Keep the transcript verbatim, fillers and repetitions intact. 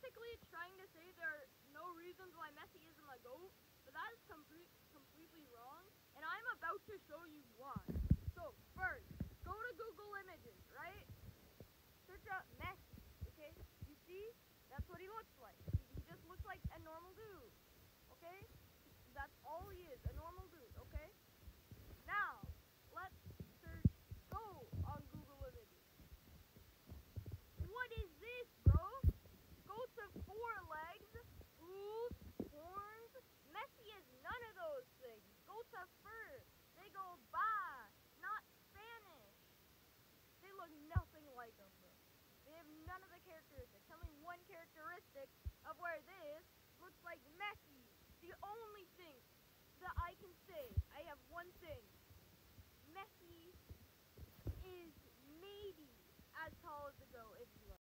basically trying to say there are no reasons why Messi isn't the GOAT, but that is complete, completely wrong, and I'm about to show you why. So, first, go to Google Images, right? Search up Messi, okay? You see? That's what he looks like. He just looks like a normal dude, okay? That's all he is, a normal dude, okay? Now, let's search GOAT on Google Images. What is this, bro? Goats have four legs, hooves, horns. Messi has none of those things. Goats have fur. They go ba, not Spanish. They look nothing like them, bro. They have none of the characteristics. Tell me one characteristic of where this looks like Messi. The only thing that I can say, I have one thing.